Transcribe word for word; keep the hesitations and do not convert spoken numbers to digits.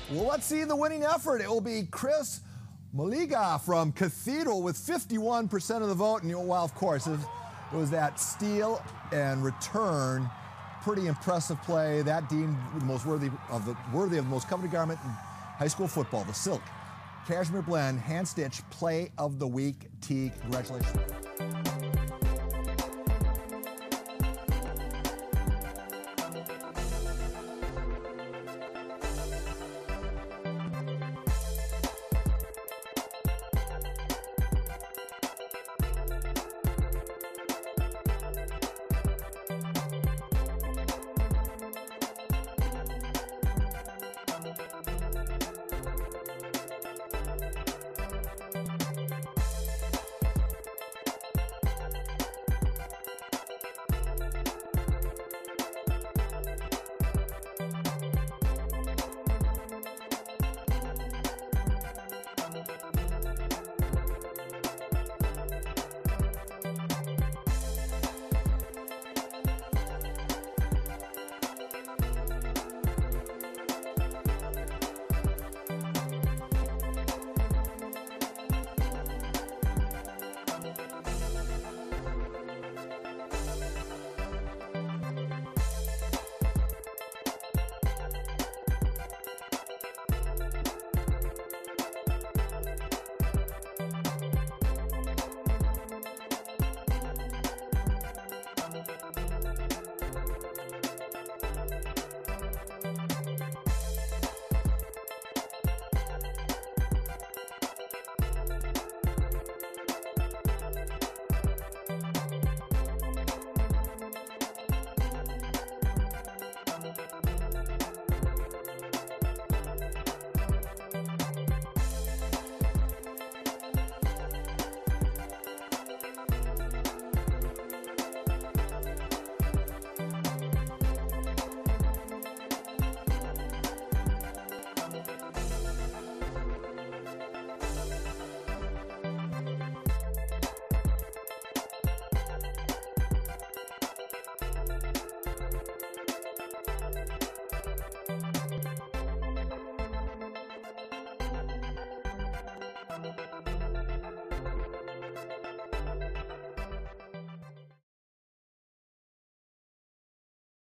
Well, let's see the winning effort. It will be Chris Maliga from Cathedral with fifty-one percent of the vote. And, well, of course, it was, it was that steal and return. Pretty impressive play. That deemed the most worthy of the worthy of the most coveted garment in high school football, the silk cashmere blend hand stitch play of the week tee. Congratulations.